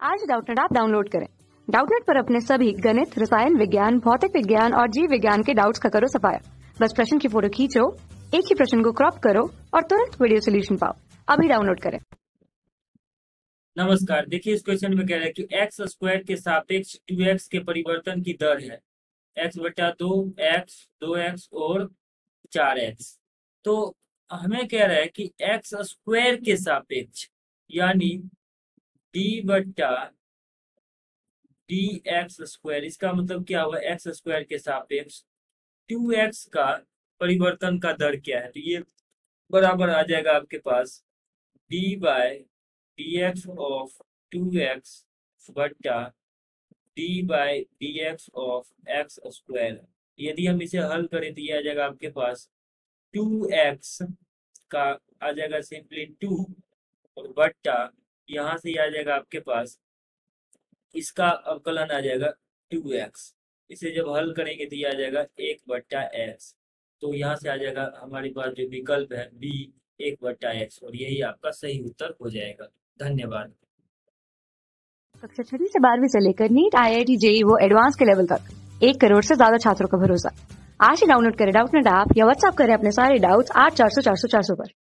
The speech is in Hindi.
आज डाउटनेट ऐप डाउनलोड करें। डाउटनेट पर अपने सभी गणित, रसायन विज्ञान, भौतिक विज्ञान और जीव विज्ञान के डाउट्स का करो सफाया। बस प्रश्न की फोटो खींचो, एक ही प्रश्न को क्रॉप करो और तुरंत वीडियो सोल्यूशन पाओ। अभी डाउनलोड करें। नमस्कार। देखिए, इस क्वेश्चन में कह रहा है कि एक्स स्क्वायर के सापेक्ष 2x के परिवर्तन की दर है x बटा 2x, 2x और 4x। तो हमें कह रहा है कि एक्स स्क्वायर के सापेक्ष यानी d बटा डी एक्स स्क्वायर, इसका मतलब क्या हुआ? एक्स स्क्वायर के सापेक्ष 2x का परिवर्तन का दर क्या है? तो ये बराबर आ जाएगा आपके पास d by D X of 2x बटा d by D X of X square. यदि हम इसे हल करें तो ये आ जाएगा आपके पास 2x का आ जाएगा सिंपली 2 और बटा यहाँ से आ जाएगा आपके पास इसका अवकलन आ जाएगा 2x। इसे जब हल करेंगे तो ये आ जाएगा 1 बट्टा एक्स। तो यहाँ से आ जाएगा हमारे पास जो विकल्प है बी 1 बट्टा एक्स, और यही आपका सही उत्तर हो जाएगा। धन्यवाद। कक्षा 6 से 12वीं से लेकर नीट, IIT, JEE वो एडवांस के लेवल तक 1 करोड़ से ज्यादा छात्रों का भरोसा। आज ही डाउनलोड करें डाउटनेट ऐप या व्हाट्सएप करें अपने सारे डाउट्स 8400 400 400 पर।